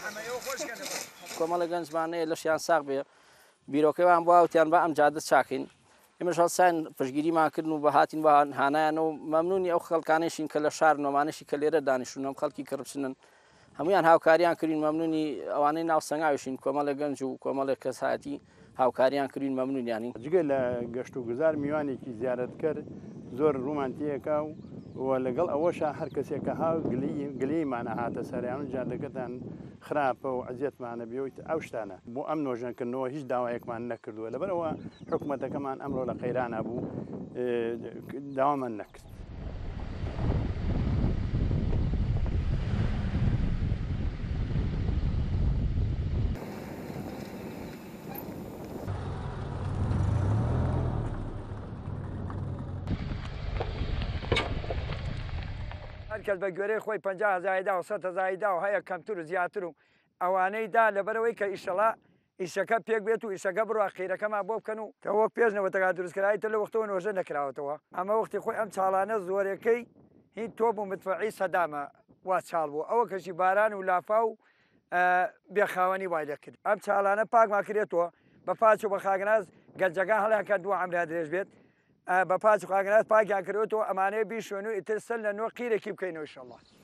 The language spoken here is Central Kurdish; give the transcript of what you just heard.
کۆمەڵە گەنجمانەیە لەشیان ساغ بێ بیرۆکەیان بۆ وتیان بە ئەم جادە چاکەین ئێمەش هەڵسان پشگیریمان کردن و بە هاتین بە هانایانەوە مەمنونی ئەو خەڵکانێشین کە لە شار نۆمانشی کە لێرە دانیشتون ئەم خەڵکی کڕچنن هەمویان هاوکاریان کردین مەمنونی ئەوانەی ناوسەنگاویشین کۆمەڵە گەنج و کۆمەڵە کەس هاتی هاوکاریان کردین مەمنونیانی جگە لە گەشت و گوزار میوانێکی زیارەتکەر زۆر ڕومانتیەکە و لەگەڵ ئەوەشە هەر کەسێکە هاو گلەیمانە هاتە سەریان و جادەکەتان خراپە و عزیەتمانە بێت ئەو شتانە بۆ ئەم نۆژنکردنەوە هیچ داوایەکمان نەکردووە لەبەرەوە حکوومەتەکەمان ئەمڕۆ لە قەیرانە بوو داوامان نەکرد. هەرکەس بە گوێرەی خۆی 50,000 و 100,000 و هەیە کەمتر و زیاتر و ئەوانەی دا لەبەرەوەی کە ئیشەڵا ئیشەکە پێک بێت و ئیشەکە بڕوا خیرەکەمان بۆ بکەن و کە وەک پێشنەوەتەکە دروستکراایتە لە وەختەوە نۆژە نەکراوەتەوە ئەمە وەختی خۆی ئەم چاڵانە زۆرەکەی هیچ تۆپ و مدفەعی سەدامە وا چاڵ بوو ئەوە کەشی باران و لافا و بێخاوەنی وای لە کرد ئەم چاڵانە پاکمان کرێتەوە بە پاچ و بە خاگناز گەنجەکە هەڵیان دووە ئەمرا درێژ بێت بە پاچ و خاگناز پاکیان کردوێتەوە ئەمانەیە بیشوێن و ئیتر سەر لە نۆ قیرێکی بکەینەوە ئینشەڵڵا.